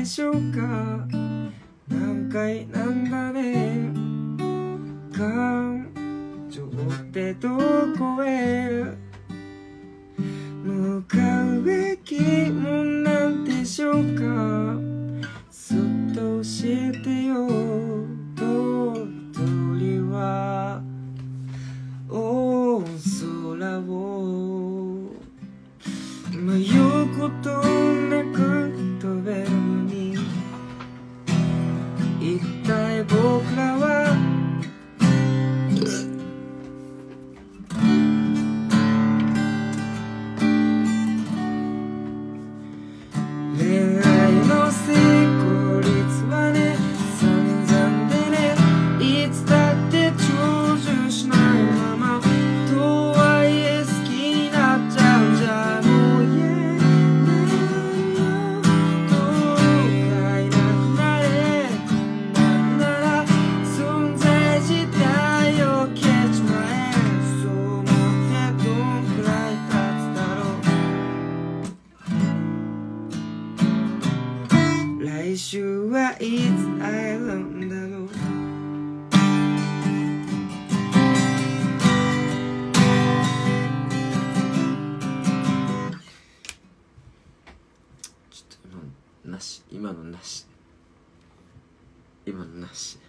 しょうか。何回なんだね。感情ってどこへ向かうべきもんなんでしょうか。そっと教えてよ。鳥は大空を迷うことなく飛べるのに、一体僕らは恋愛の成功率はね、散々でね、いつだって長寿しないまま、とはいえ好きになっちゃうんじゃもう言えないよ。どうかいなくなれ。なんなら存在自体を消えちまえ。そう思ってどんくらい経つだろう。来週はいつ会えるんだろう。ちょっと今のなし。